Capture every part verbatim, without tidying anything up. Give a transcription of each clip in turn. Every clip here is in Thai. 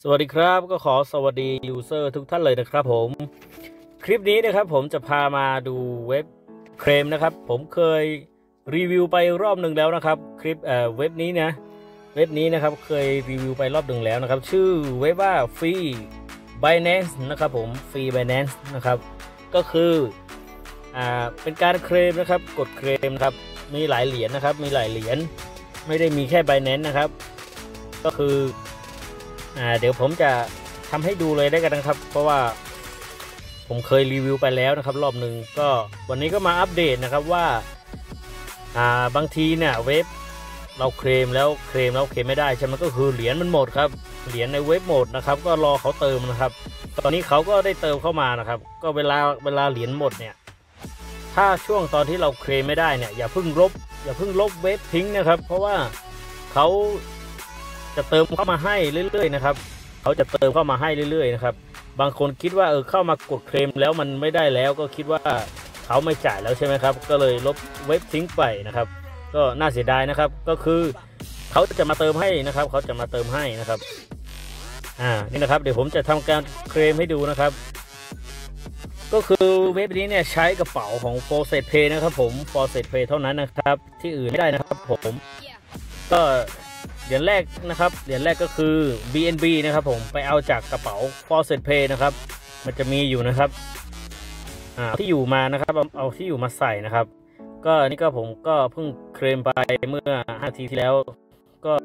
สวัสดีครับก็ขอสวัสดียูเซอร์ทุกท่านเลยนะครับผมคลิปนี้นะครับผมจะพามาดูเว็บเคลมนะครับผมเคยรีวิวไปรอบหนึ่งแล้วนะครับคลิปเอ่อเว็บนี้นะเว็บนี้นะครับเคยรีวิวไปรอบหนึ่งแล้วนะครับชื่อเว็บว่าฟรี Binance นะครับผมฟรี Binance นะครับก็คืออ่าเป็นการเคลมนะครับกดเคลมครับมีหลายเหรียญนะครับมีหลายเหรียญไม่ได้มีแค่ Binance นะครับก็คืออ่าเดี๋ยวผมจะทำให้ดูเลยได้กันนะครับเพราะว่าผมเคยรีวิวไปแล้วนะครับรอบหนึ่งก็วันนี้ก็มาอัปเดตนะครับว่าอ่าบางทีเนี่ยเว็บเราเคลมแล้วเคลมแล้วเคลมไม่ได้ใช่ไหมก็คือเหรียญมันหมดครับเหรียญในเว็บหมดนะครับก็รอเขาเติมนะครับตอนนี้เขาก็ได้เติมเข้ามานะครับก็เวลาเวลาเหรียญหมดเนี่ยถ้าช่วงตอนที่เราเคลมไม่ได้เนี่ยอย่าเพิ่งลบอย่าเพิ่งลบเว็บทิ้งนะครับเพราะว่าเขาจะเติมเข้ามาให้เรื่อยๆนะครับเขาจะเติมเข้ามาให้เรื่อยๆนะครับบางคนคิดว่าเออเข้ามากดเคลมแล้วมันไม่ได้แล้วก็คิดว่าเขาไม่จ่ายแล้วใช่ไหมครับก็เลยลบเว็บทิ้งไปนะครับก็น่าเสียดายนะครับก็คือเขาจะมาเติมให้นะครับเขาจะมาเติมให้นะครับอ่านี่นะครับเดี๋ยวผมจะทำการเคลมให้ดูนะครับก็คือเว็บนี้เนี่ยใช้กระเป๋าของ Faucet Pay นะครับผม Faucet Pay เท่านั้นนะครับที่อื่นไม่ได้นะครับผมก็เหรียญแรกนะครับเหรียญแรกก็คือ บี เอ็น บี นะครับผมไปเอาจากกระเป๋า Faucet Pay นะครับมันจะมีอยู่นะครับอ่าที่อยู่มานะครับเอาเอาที่อยู่มาใส่นะครับก็นี่ก็ผมก็เพิ่งเคลมไปเมื่อห้านาทีที่แล้วก็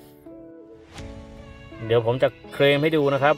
เดี๋ยวผมจะเคลมให้ดูนะครับ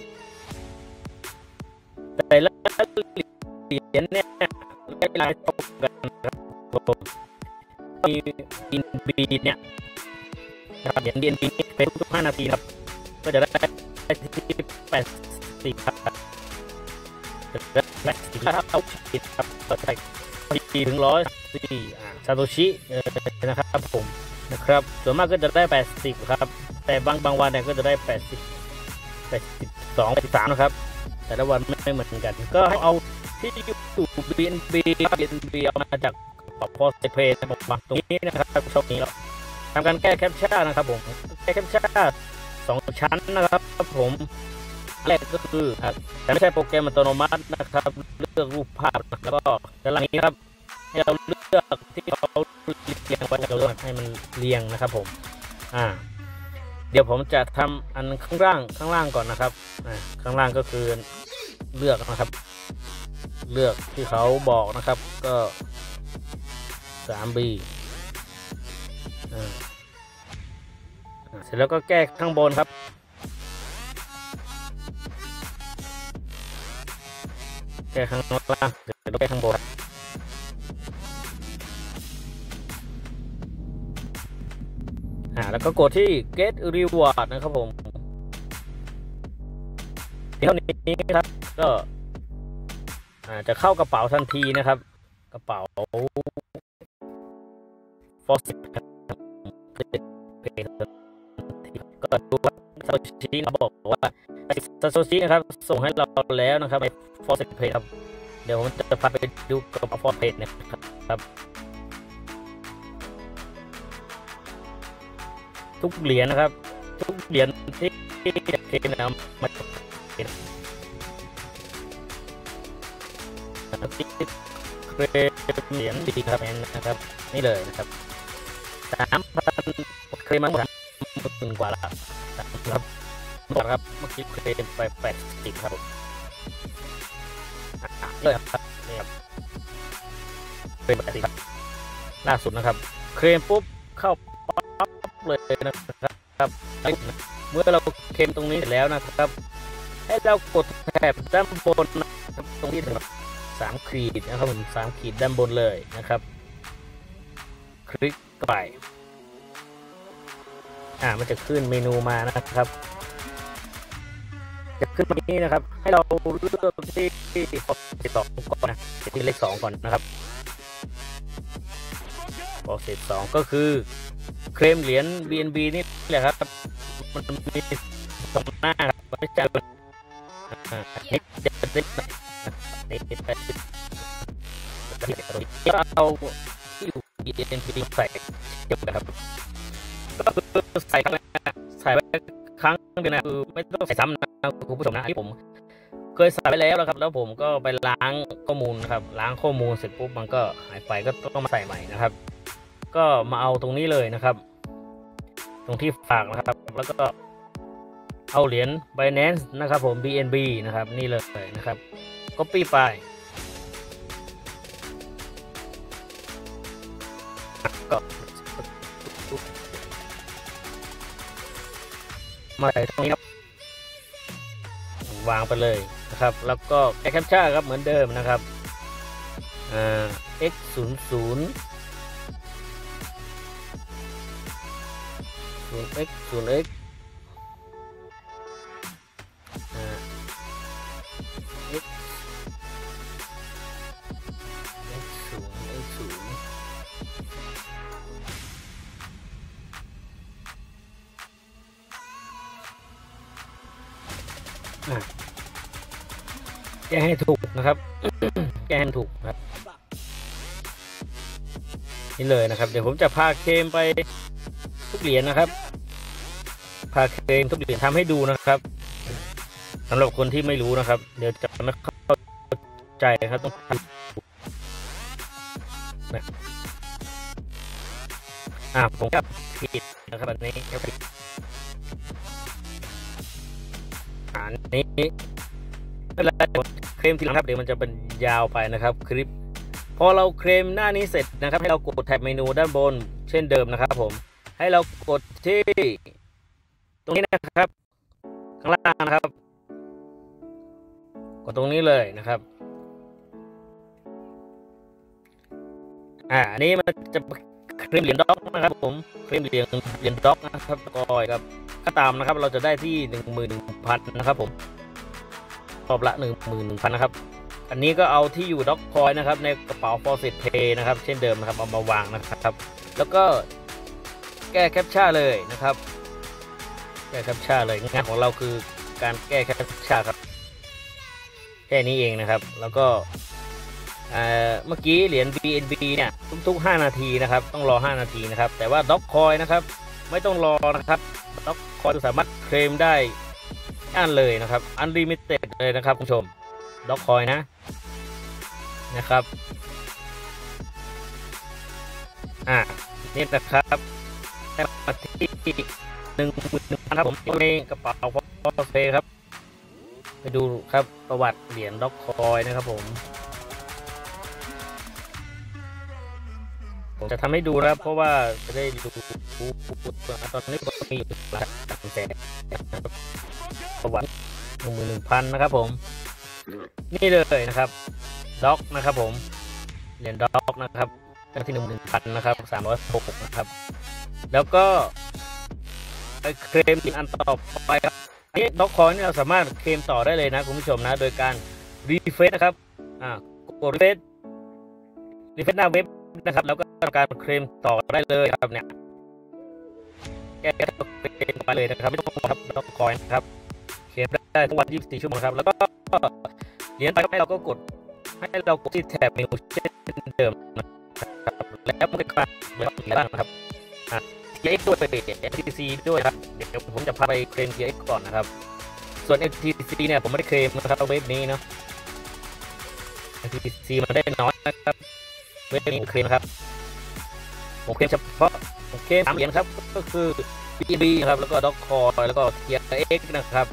แต่ละเหรียญเนี่ยลายตรงกันนะครับมี บี เอ็น บี เนี่ยเหรียญ บี เอ็น บี นี่เป็นทุกห้านาทีครับก็จะได้ที่แปดสิบครับแปดสิบครับเอาผิดครับก็ได้ถึงร้อยสี่ซาโตชินะครับผมนะครับส่วนมากก็จะได้แปดสิบครับแต่บางบางวันเนี่ยก็จะได้แปดสิบ แปดสิบสอง แปดสิบสามนะครับแต่ละวันไม่เหมือนกันก็เอาที่อยู่ บี เอ็น บี บี เอ็น บี เอามาจากกระเป๋า Faucet Pay ระบบบังตรงนี้นะครับช่องนี้แล้วทำการแก้แคปชั่นนะครับผมแก้แคปชั่นสองชั้นนะครับผมแรกก็คือแต่ไม่ใช่โปรแกรมอัตโนมัตินะครับเลือกรูปภาพแล้วก็ด้านล่างนี้ครับให้เราเลือกที่เขาเรียงไว้เราเลือกให้มันเรียงนะครับผมอ่าเดี๋ยวผมจะทำอันข้างล่างข้างล่างก่อนนะครับอ่าข้างล่างก็คือเลือกนะครับเลือกที่เขาบอกนะครับก็สาม บี อ่าเสร็จแล้วก็แก้ข้างบนครับแก้ข้างล่างเสร็จแล้วแก้ข้างบนอ่าแล้วก็กดที่ get reward นะครับผมเท่านี้ครับก็อ่าจะเข้ากระเป๋าทันทีนะครับกระเป๋า Faucet Pay ก็ดูว่าซาโตชิเราบอกว่าซาโตชินะครับส่งให้เราแล้วนะครับใน Faucet Pay ครับเดี๋ยวผมจะพาไปดูกระเป๋า Faucet Pay นะครับทุกเหรียญนะครับทุกเหรียญที่เคลมแล้วมาจากเคลมเหรียญดีครับนะครับนี่เลยนะครับสามพันเคลมมาหมดถึงกว่าละครับครับเมื่อกี้เคลมไปแปดสิบครับเลยครับนี่ครับเคลมแปดสิบล่าสุดนะครับเคลมปุ๊บเข้าปั๊บเลยนะครับเมื่อเราเคลมตรงนี้เสร็จแล้วนะครับให้เรากดแถบด้านบนนะครับตรงที่สามขีดนะครับผมสามขีดด้านบนเลยนะครับคลิกไปอ่ามันจะขึ้นเมนูมานะครับจะขึ้นมานี้นะครับให้เราเลือกที่ที่สองก่อนนะที่เลขสองก่อนนะครับพอเสร็จสองก็คือเคลมเหรียญ บี เอ็น บี นี่แหละครับมันมีสองหน้าครับไม่ใช่อ่านี่จะเป็นนี่ไปก็เอาที่อยู่ บี เอ็น บี ใส่เดียวกันครับก็คือใส่ข้างใส่ไว้ขครั้งเดียวนะคือไม่ต้องใส่ซ้ำนะคุณผู้ชมนะที่ผมเคยใส่ไปแล้วนะครับแล้วผมก็ไปล้างข้อมูลนะครับล้างข้อมูลเสร็จปุ๊บมันก็หายไปก็ต้องมาใส่ใหม่นะครับก็มาเอาตรงนี้เลยนะครับตรงที่ฝากนะครับแล้วก็เอาเหรียญ Binance นะครับผม บี เอ็น บี นะครับนี่เลยนะครับ Copy ไปก็มาใส่ตรงนี้ครับวางไปเลยนะครับแล้วก็แคปชั่นครับเหมือนเดิมนะครับอ่า x ศูนย์ศูนย์ ศูนย์ x ศูนย์ x อ่า x x ศูนย์ x ศูนย์อ่าแก้ให้ถูกนะครับ แก้ให้ถูกครับนี่เลยนะครับเดี๋ยวผมจะพาเคมไปทุกเหรียญนะครับพาเคมทุกเหรียญทำให้ดูนะครับสำหรับคนที่ไม่รู้นะครับเดี๋ยวจะไม่เข้าใจครับต้องทำนะอ่าผมก็ผิดนะครับอันนี้ก็ผิดอันนี้ไม่เป็นไรเคลมทีหลังครับเดี๋ยวมันจะเป็นยาวไปนะครับคลิปพอเราเคลมหน้านี้เสร็จนะครับให้เรากดแท็บเมนูด้านบนเช่นเดิมนะครับผมให้เรากดที่ตรงนี้นะครับข้างล่างนะครับกดตรงนี้เลยนะครับอ่าอันนี้มันจะเคลมเหรียญด็อกนะครับผมเคลมเหรียญเหรียญด็อกนะครับก็ครับถ้าตามนะครับเราจะได้ที่หนึ่งหมื่นหนึ่งพันนะครับผมรอบละหนึ่งหมื่นหนึ่งพันนะครับอันนี้ก็เอาที่อยู่ด็อกคอยนะครับในกระเป๋า Faucet Pay นะครับเช่นเดิมนะครับเอามาวางนะครับแล้วก็แก้แคปชั่นเลยนะครับแก้แคปชั่นเลยงานของเราคือการแก้แคปชั่นครับแค่นี้เองนะครับแล้วก็เมื่อกี้เหรียญ บี เอ็น บี เนี่ยทุกๆห้านาทีนะครับต้องรอห้านาทีนะครับแต่ว่าด็อกคอยนะครับไม่ต้องรอนะครับด็อกคอยสามารถเคลมได้อันเลยนะครับอันลิมิเต็ดเลยนะครับคุณผู้ชมด็อกคอยนะนะครับอ่านี่นะครับมาที่หนึ่งหมื่นหนึ่งพันครับผมในกระเป๋าฟอสเฟครับไปดูครับประวัติเหรียญด็อกคอยนะครับผมผมจะทำให้ดูนะครับเพราะว่าจะได้ดูตอนนี้ผมมีอยู่หลายแสนประวัติหนึ่งหมื่นหนึ่งพันนะครับผมนี่เลยนะครับด็อกนะครับผมเหรียญด็อกนะครับที่หนึ่งหมื่นพันนะครับสามร้อยหกนะครับแล้วก็ไปเคลมอันต่อไปครับนี่ด็อกคอยนี่เราสามารถเคลมต่อได้เลยนะคุณผู้ชมนะโดยการรีเฟรชนะครับอ่ากดรีเฟรชรีเฟรชหน้าเว็บนะครับแล้วก็การเคลมต่อได้เลยครับเนี่ยแก้เคลมไปเลยนะครับไม่ต้องครับด็อกคอยนะครับเคลมได้ทุกวันยี่สิบสี่ชั่วโมงครับแล้วก็เหรียญไปให้เราก็กดให้เรากดที่แถบเมนูเช่นเดิมนะครับแล้วมันก็กลายเป็นเหรียญบ้างนะครับอ่ะ ที เอ็กซ์ ด้วย เอ ที ซี ด้วยครับเดี๋ยวผมจะพาไปเคลม ที เอ็กซ์ ก่อนนะครับส่วน เอ ที ซี เนี่ยผมไม่ได้เคลมนะครับเว็บนี้เนาะ เอ ที ซี มันได้น้อยนะครับเว็บนี้เคลมครับผมเคลมเฉพาะผมเคลมสามเหรียญครับก็คือ บี เอ็น บี ครับแล้วก็ด็อกคอยแล้วก็ ที เอ็กซ์ นะครับ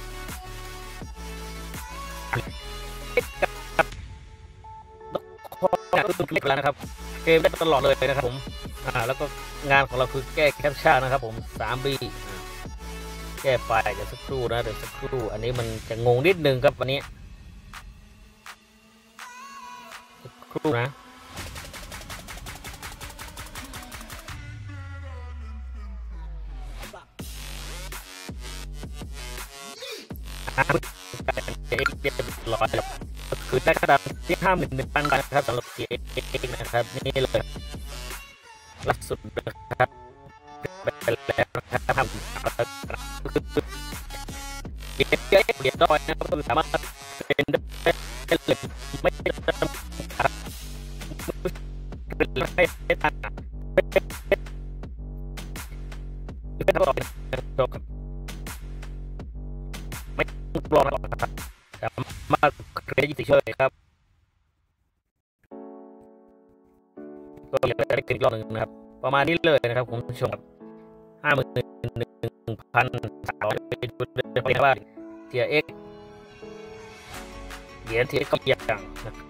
คือคลิปแล้วนะครับเกมได้ตลอดเลยนะครับผมอ่าแล้วก็งานของเราคือแก้แคปชั่นนะครับผมสาม บี แก้ไปเดี๋ยวสักครู่นะเดี๋ยวสักครู่อันนี้มันจะงงนิดนึงครับวันนี้สักครู่นะเอ็กซ์เรียบร้อยแล้วคือได้ค่าดาวที่ห้าหมื่นหนึ่งพันบาทครับสำหรับ ที เอ็กซ์ นะครับนี่เลยล่าสุดนะครับไปแล้วนะครับทำคือเหรียญเอ็กซ์เหรียญดอยนะครับก็สามารถเป็นได้เลยไม่จำกัดไม่ไม่ต่างไม่ไม่ต่อจบครับลองนะครับสามารถเครดิตยี่สิบเลยครับก็อยากได้คลิปอีกรอบหนึ่งนะครับประมาณนี้เลยนะครับคุณผู้ชมห้าหมื่นหนึ่งพันสามร้อยไปดูได้ว่าเทียเอ็กเหรียญเทียก็อย่างนะครับ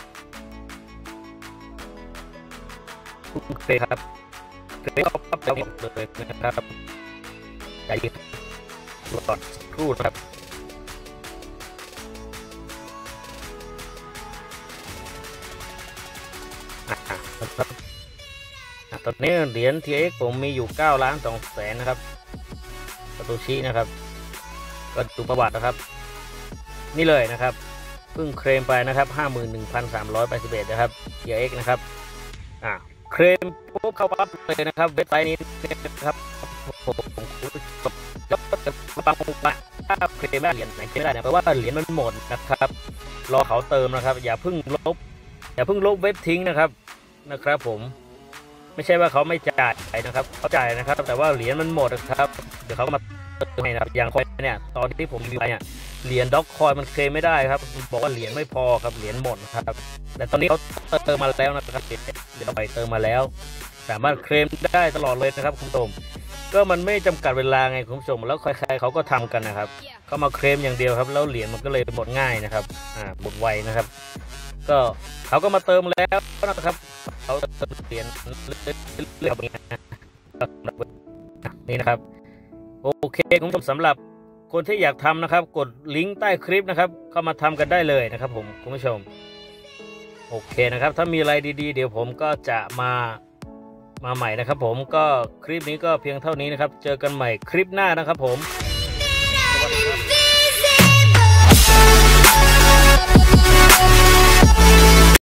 คุณเคยครับเคยก็ปั๊บแล้วเลยนะครับใจเย็นดูก่อนครู่นะครับตอนนี้เหรียญ ที เอ็กซ์ ผมมีอยู่เก้าล้านสองแสนนะครับซาโตชินะครับก็ดูประวัตินะครับนี่เลยนะครับเพิ่งเคลมไปนะครับ ห้าหมื่นหนึ่งพันสามร้อยแปดสิบเอ็ด นะครับ ที เอ็กซ์ นะครับอ่าเคลมปุ๊บเข้าปั๊บเลยนะครับเว็บไซต์นี้นะครับผมแล้วก็จะบางคนถ้าเคลมได้เหรียญไหนเคลมไม่ได้นะเพราะว่าเหรียญมันหมดนะครับรอเขาเติมนะครับอย่าเพิ่งลบอย่าเพิ่งลบเว็บทิ้งนะครับนะครับผมไม่ใช่ว่าเขาไม่จ่ายนะครับเขาจ่ายนะครับแต่ว่าเหรียญมันหมดครับเดี๋ยวเขามาเติมให้นะครับอย่างคอยเนี่ยตอนที่ผมรีวิวไปเนี่ยเหรียญด็อกคอยมันเคลมไม่ได้ครับบอกว่าเหรียญไม่พอครับเหรียญหมดครับแต่ตอนนี้เขาเติมมาแล้วนะครับเดี๋ยวไปเติมมาแล้วสามารถเคลมได้ตลอดเลยนะครับคุณผู้ชมก็มันไม่จำกัดเวลาไงคุณผู้ชมแล้วใครๆเขาก็ทำกันนะครับเขามาเคลมอย่างเดียวครับแล้วเหรียญมันก็เลยหมดง่ายนะครับอ่าหมดไวนะครับก็เขาก็มาเติมแล้วนะครับเขาเติมเหรียญเรื่อยๆแบบนี้นี่นะครับโอเคคุณผู้ชมสำหรับคนที่อยากทำนะครับกดลิงก์ใต้คลิปนะครับเข้ามาทำกันได้เลยนะครับผมคุณผู้ชมโอเคนะครับถ้ามีอะไรดีๆเดี๋ยวผมก็จะมามาใหม่นะครับผมก็คลิปนี้ก็เพียงเท่านี้นะครับเจอกันใหม่คลิปหน้านะครับผม